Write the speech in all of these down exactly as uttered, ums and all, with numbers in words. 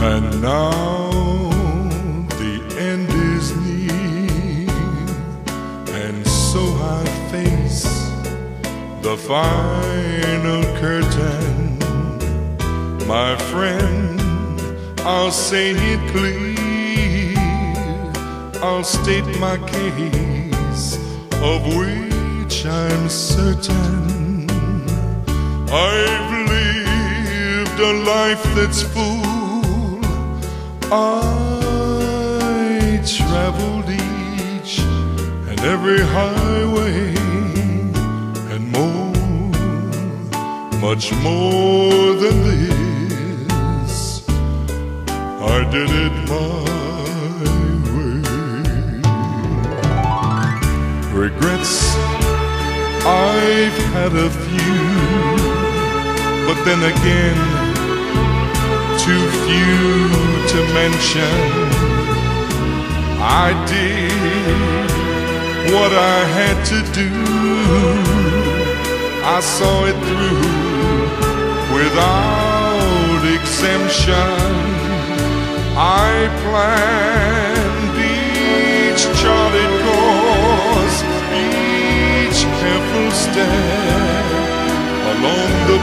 And now the end is near, and so I face the final curtain. My friend, I'll say it clear, I'll state my case, of which I'm certain. I've lived a life that's full, I traveled each and every highway, and more, much more than this, I did it my way. Regrets, I've had a few, but then again, too few to mention. I did what I had to do, I saw it through without exemption. I planned each charted course, each careful step along the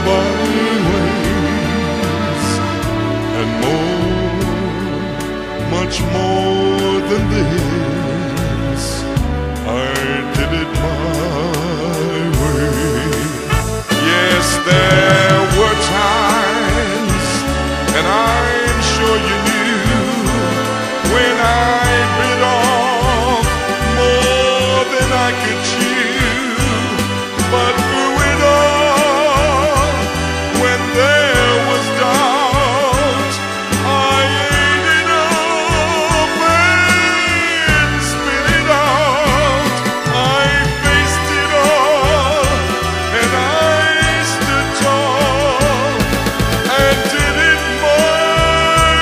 byways, and more, much more than this, I did it my way. Yes, there were times, and I'm sure you knew, when I bit off more than I could chew. But through it all, when there was doubt, I ate it up and spit it out. I faced it all, and I stood tall and did it my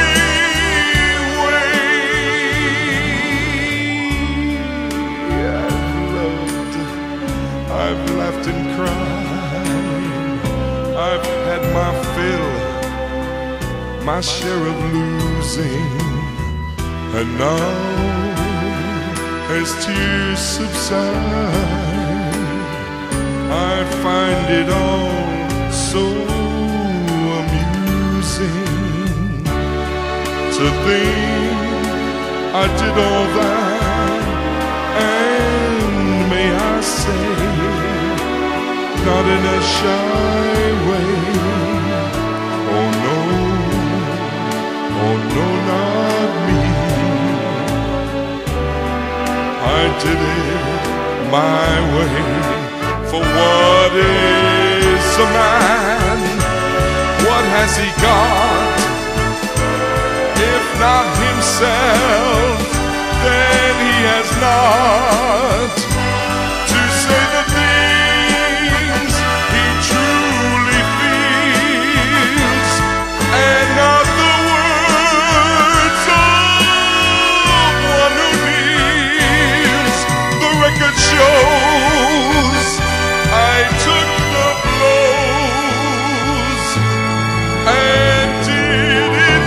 way. I've loved, I've laughed and cried, I've had my fill, my share of losing, and now as tears subside, I find it all so amusing to think I did all that, and may I say, not in a shy way. Oh no, oh no, not me. I did it my way. For what is a man? What has he got? If not himself, then he has not to say the things he truly feels, and not the words of one who kneels. The record shows I took the blows and did it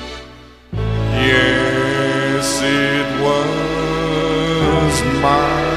Yes, it was my